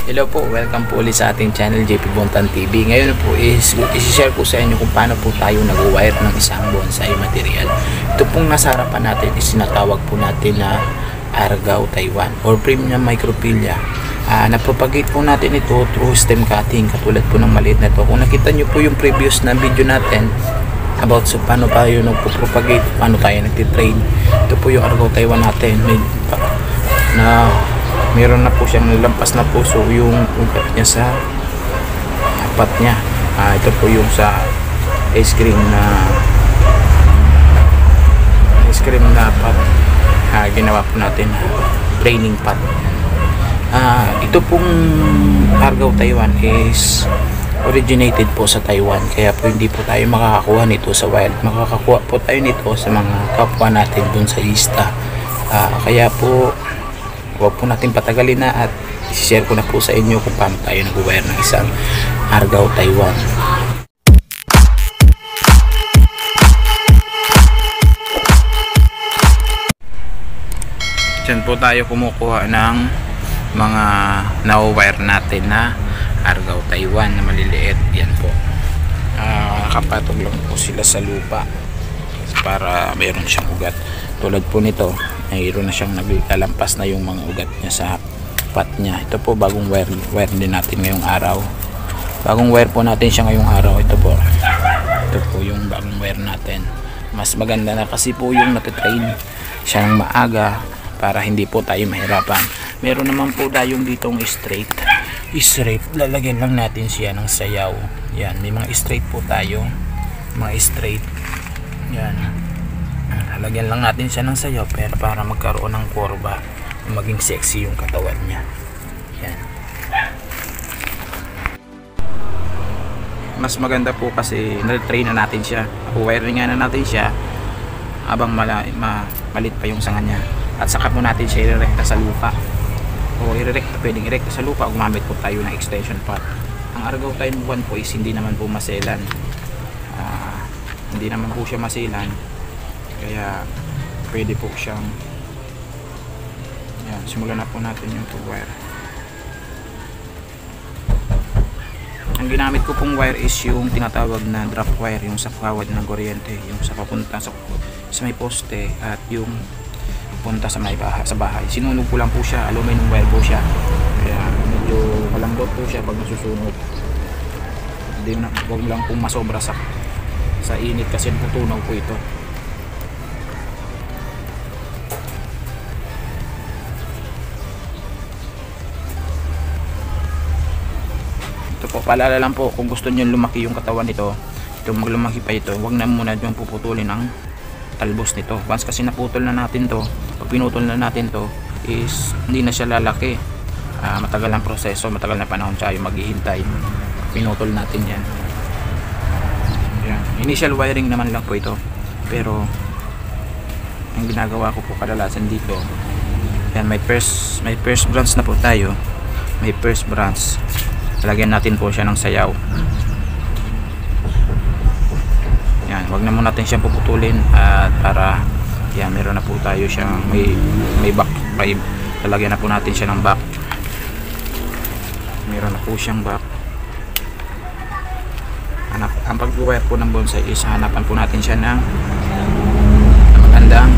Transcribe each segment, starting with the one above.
Hello po, welcome po ulit sa ating channel JP Bontan TV. Ngayon po i-share ko sa inyo kung paano po tayo nag-wire ng isang bonsai material. Ito pong nasa harapan natin is sinatawag po natin na Argao Taiwan or Premium Microphylla. Napropagate po natin ito through stem cutting katulad po ng maliit na ito. Kung nakita nyo po yung previous na video natin about so paano tayo nagpo-propagate, paano tayo nagtitrain, ito po yung Argao Taiwan natin. Meron na po siyang nilampas na po, so yung ugat niya sa apat niya. Ito po yung sa ice cream na pot. Ginawa po natin training pot. Ito pong Argao Taiwan is originated po sa Taiwan, kaya po hindi po tayo makakakuha nito sa wild. Makakakuha po tayo nito sa mga kapwa natin dun sa lista. Kaya po huwag po natin patagalin na at i-share ko na po sa inyo kung paano tayo nag-wire ng isang Argao Taiwan. Diyan po tayo kumukuha ng mga na-wire natin na Argao Taiwan na maliliit. Yan po. Nakapatog lang po sila sa lupa para mayroon siyang ugat. Tulad po nito, mayroon na siyang naglalampas na yung mga ugat niya sa pot niya. Ito po bagong wire din natin ngayong araw. Bagong wire po natin siya ngayong araw. Ito po yung bagong wire natin. Mas maganda na kasi po yung natitrain siya ng maaga para hindi po tayo mahirapan. Meron naman po tayong ditong straight, lalagyan lang natin siya ng sayaw. Yan, may mga straight po tayo, mga straight. Yan, lalagyan lang natin siya ng sayaw pero para magkaroon ng kurba, maging sexy yung katawan niya. Yan. Mas maganda po kasi na-train na natin siya, wiring na natin siya habang malit pa yung sanga niya, at saka po natin siya irerekta sa lupa o pwedeng irekta sa lupa. Gumamit po tayo ng extension pot. Ang Argao Taiwan po is hindi naman po maselan, hindi naman po siya maselan, kaya pwede po siyang yan. Simulan na po natin yung wire. Ang ginamit ko pong wire is yung tinatawag na drop wire, yung sa kawad ng kuryente, yung sa papunta sa may poste at yung punta sa bahay. Sinunog ko lang po siya, aluminum wire po siya, kaya medyo malambot po siya pag nasusunog. Huwag lang po masobra sa init kasi tutunaw po ito. Ito po, paalala lang po, kung gusto nyo lumaki yung katawan nito, maglumaki pa ito, huwag na muna yung puputulin ang talbos nito. Once kasi naputol na natin to, pag pinutol na natin to is hindi na siya lalaki. Matagal ang proseso, matagal na panahon tayo maghihintay. Pinutol natin yan. Initial wiring naman lang po ito, pero ang ginagawa ko po kadalasan dito, yan, may first branch na po tayo. May first branch, lagyan natin po siya ng sayaw. Yan, wag na muna natin siyang puputulin at para yan, meron na po tayo siyang may back pipe. Lalagyan na po natin siya ng back. Meron na po siyang back. Ang pag-wire po ng bonsai is hanapan po natin siya ng magandang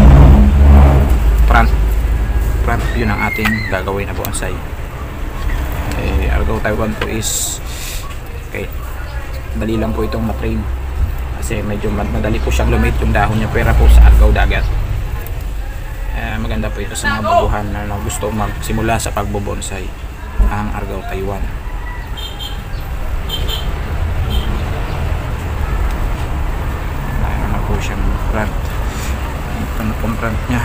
front view ng ating gagawin na bonsai. Argao Taiwan po is dali lang po itong matrain kasi medyo madali po siyang lumit yung dahon niya, pera po sa Argao dagat. Maganda po ito sa mga baguhan na gusto magsimula sa pagbobonsai, ang Argao Taiwan. Siyang front, ito na pong front nya,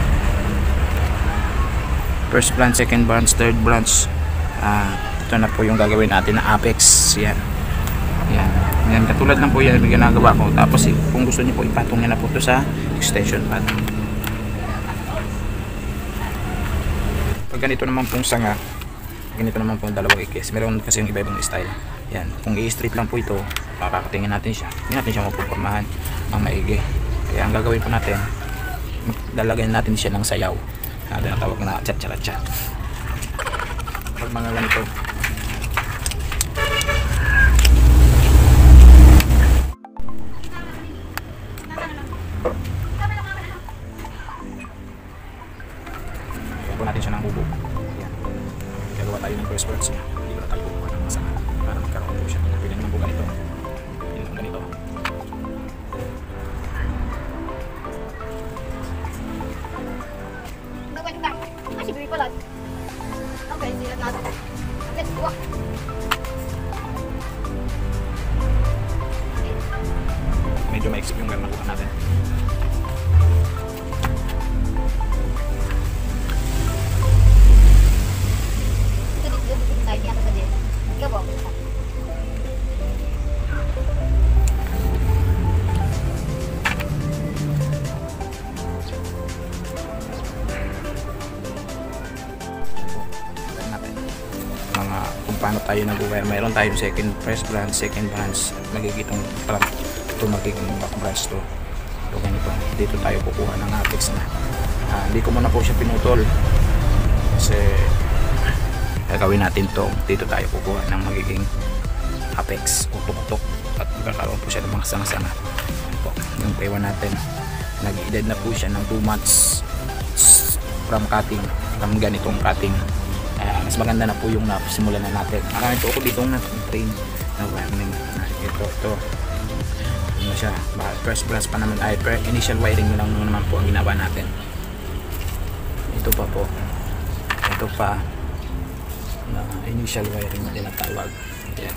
first branch, second branch, third branch. Ito na po yung gagawin natin na apex. Yan, katulad lang po yan yung ginagawa ko. Tapos kung gusto niyo po ipatong niya na po ito sa extension pad. Pag ganito naman pong sanga, ganito naman pong dalawang ikis, meron kasi yung iba-ibang style. Yan, kung i-straight lang po ito, pakakatingin natin siya, hindi natin siya mapupormahan ng maigi. Kaya ang gagawin po natin, lalagyan natin siya ng sayaw, tinatawag na chat-chat-chat. pag mga ganito. Gagawa natin siya ng bubog. Yan. Gagawa tayo ng first words niya. Hindi ko na tayo bubuha ng masama para magkaroon po siya. Pwede naman po ganito. Yun lang ganito. Masih beli pelat. Oke, lihat nada. Let's go. Medyo ma-exip yung gawin nakuha natin. Itu di bikin side yang tadi. Enggak bohong. Mga kung paano tayo nag-wire, mayroon tayong first branch, second branch, magigitong front ito, magiging back branch to. So ganito, dito tayo kukuha ng apex na hindi ko muna po siya pinutol kasi gagawin natin to. Dito tayo kukuha ng magiging apex, utok-utok, at magkakaroon po siya ng mga sanga-sanga. Yung paiwan natin, nag-edad na po siya ng 2 months from cutting, from ganitong cutting. Mas maganda na po yung simulan na natin. Marami po ako dito na-train na wiring. Ito ano siya, first branch pa naman, ay initial wiring lang naman po ang ginawa natin. Ito pa po, ito pa initial wiring na tinatawag. Yan.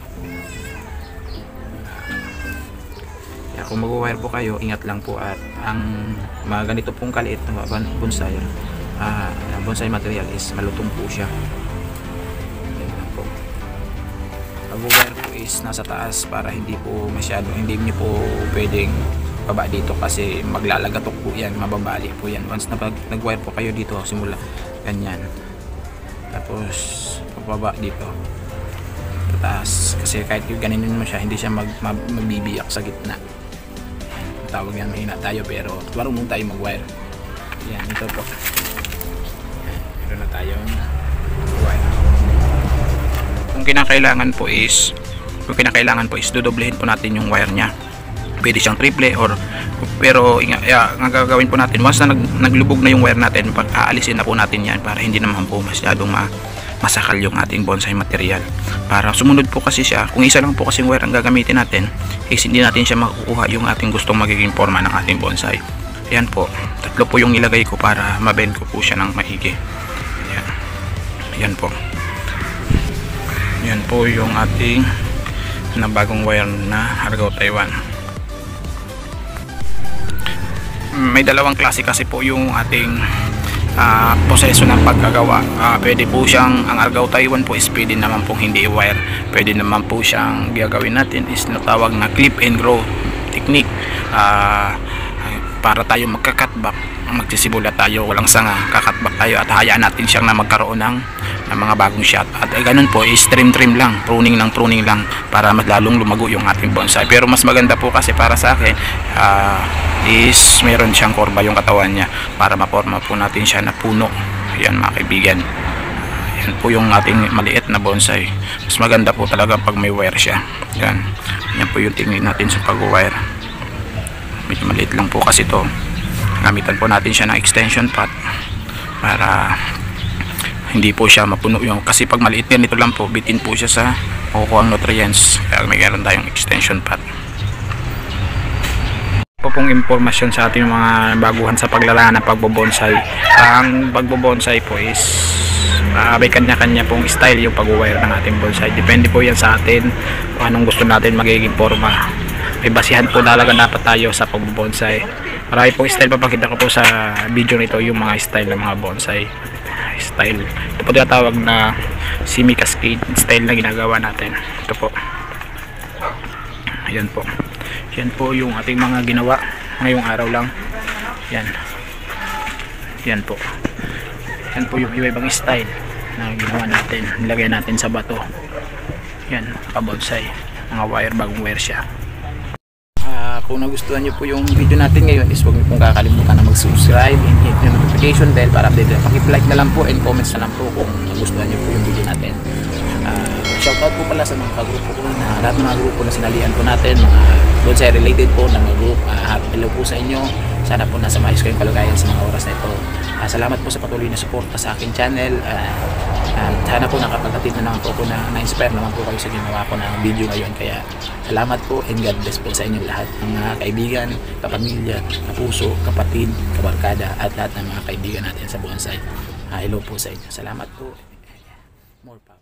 Kung mag-wire po kayo, ingat lang po, at ang mga ganito pong kaliit na bonsai, bonsai material is malutong po siya. Yan po. Pag-wire po is nasa taas para hindi po masyado, hindi niyo po pwedeng baba dito kasi maglalagatok po yan, mababali po yan. Once na nag-wire po kayo dito, simula ganyan, tapos pababa dito sa taas, kasi kahit yung ganun mo siya, hindi siya magbibiyak sa gitna. Tawag yan, mahina tayo pero marunong tayo mag-wire. Yan, ito po. Meron na tayong wire. Kung kinakailangan po is dodoblehin po natin yung wire nya. Pwede siyang triple, or pero ang gagawin po natin, once na naglubog na yung wire natin, pag-aalisin na po natin yan para hindi naman po masyadong masakal yung ating bonsai material. Para sumunod po kasi siya, kung isa lang po kasing wire ang gagamitin natin, is hindi natin siya makukuha yung ating gustong magiging forma ng ating bonsai. Ayan po, 3 po yung ilagay ko para mabend ko po siya ng maigi. Ayan. Ayan po. Ayan po yung ating na bagong wire na Argao Taiwan. May dalawang klase kasi po yung ating proseso ng pagkagawa. Pwede po siyang, ang Argao Taiwan po is pwede naman pong hindi i-wire. Pwede naman po siyang gagawin natin is natawag na clip and grow technique. Para tayo magka-cutback, magsisibula tayo, walang sanga, kakatback tayo at hayaan natin siyang na magkaroon ng mga bagong shot. At ganun po is trim lang, pruning lang para mas lalong lumago yung ating bonsai. Pero mas maganda po kasi para sa akin is meron siyang kurba yung katawan niya para maporma po natin siya na puno. Yan mga kaibigan, yan po yung ating maliit na bonsai. Mas maganda po talaga pag may wire siya. Yan po yung tingin natin sa pag-wire. Medyo maliit lang po kasi to, gamitan po natin siya ng extension pot para hindi po siya mapuno yung, kasi pag maliit yan, ito lang po, bitin po siya sa makukuha ang nutrients, kaya may meron tayong extension pot. Po pong impormasyon sa ating mga baguhan sa paglalaan ng pagbobonsai. Ang pagbobonsai po is may kanya-kanya pong style yung pag-wire ng ating bonsai. Depende po yan sa atin kung anong gusto natin magiging forma. May basihan po talaga dapat tayo sa pagbobonsai. Marami pong style, papakita ko po sa video nito yung mga style ng mga bonsai style. Ito po tinatawag na semi-cascade style na ginagawa natin. Ito po, ayan po, yan po yung ating mga ginawa ngayong araw lang. Yan po, yan po yung iba-ibang style na ginawa natin, nilagay natin sa bato. Yan, pa-bonsai, mga wire, bagong wire siya. kung nagustuhan nyo po yung video natin ngayon is huwag nyo pong kakalimutan na mag-subscribe and hit yung notification bell para update. Pakip-like na lang po and comments na lang po kung nagustuhan nyo po yung video natin. Shoutout po pala sa mga kagrupo ko na lahat ng mga grupo na sinalihan po natin, mga doon sa related po na mga group. Hello po sa inyo. Sana po nasa maayos kayong kalagayan sa mga oras na ito. Salamat po sa patuloy na suporta sa aking channel. Sana po nakapaghatid na naman po ako na-inspire naman po kayo sa ginawa ko ng video ngayon. Kaya salamat po and God bless po sa inyo lahat ng mga kaibigan, kapamilya, kapuso, kapatid, kabarkada at lahat ng mga kaibigan natin sa bonsai. Hello po sa inyo. Salamat po. More power.